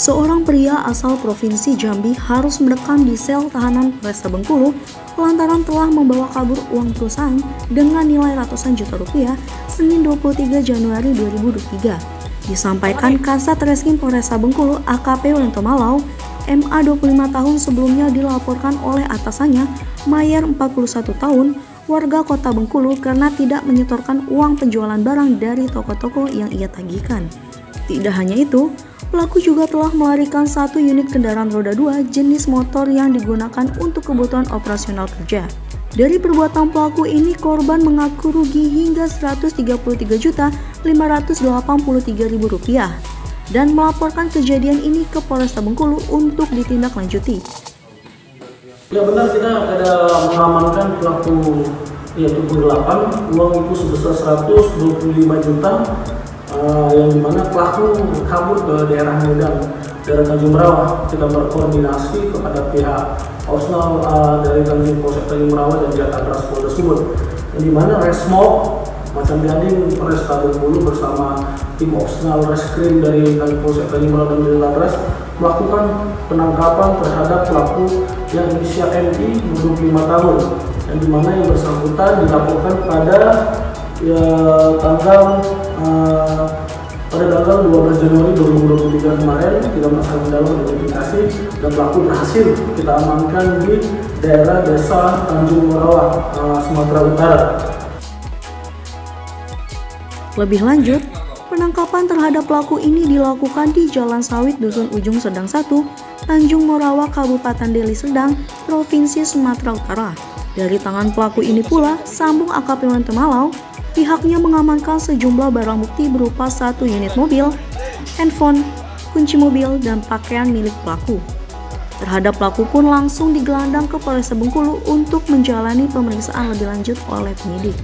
Seorang pria asal Provinsi Jambi harus mendekam di sel tahanan Polresta Bengkulu lantaran telah membawa kabur uang perusahaan dengan nilai ratusan juta rupiah Senin 23 Januari 2023. Disampaikan Kasat Reskrim Polresta Bengkulu AKP Wento Malau, MA 25 tahun sebelumnya dilaporkan oleh atasannya, Mayer 41 tahun, warga kota Bengkulu karena tidak menyetorkan uang penjualan barang dari toko-toko yang ia tagihkan. Tidak hanya itu, pelaku juga telah melarikan satu unit kendaraan roda 2 jenis motor yang digunakan untuk kebutuhan operasional kerja. Dari perbuatan pelaku ini, korban mengaku rugi hingga Rp133.583.000 dan melaporkan kejadian ini ke Polresta Bengkulu untuk ditindaklanjuti. Ya benar, kita ada mengamankan pelaku yaitu 8, uang itu sebesar 125 juta. Yang dimana pelaku kabur ke daerah Medan, daerah Tanjung Merawah. Kita berkoordinasi kepada pihak Osnal dari Tanjung Polsek Tanjung Merawah dan Jakatras Polda Sumut, yang dimana Resmob Macam Gading Polresta Bengkulu bersama tim Osnal Reskrim dari Tanjung Polsek Tanjung Merawah dan Jakatras melakukan penangkapan terhadap pelaku yang inisial MI 25 tahun, yang dimana yang bersangkutan dilaporkan pada pada tanggal 12 Januari 2023 kemarin. Kita masih dalam identifikasi dan pelaku berhasil kita amankan di daerah desa Tanjung Merawah, Sumatera Utara. Lebih lanjut, penangkapan terhadap pelaku ini dilakukan di Jalan Sawit Dusun Ujung Sedang 1, Tanjung Merawah, Kabupaten Deli Serdang, Provinsi Sumatera Utara. Dari tangan pelaku ini pula, sambung AKP Wento Malau, pihaknya mengamankan sejumlah barang bukti berupa satu unit mobil, handphone, kunci mobil, dan pakaian milik pelaku. Terhadap pelaku pun langsung digelandang ke Polresta Bengkulu untuk menjalani pemeriksaan lebih lanjut oleh penyidik.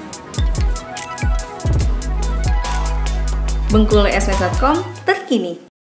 Bengkulu SMS.com terkini.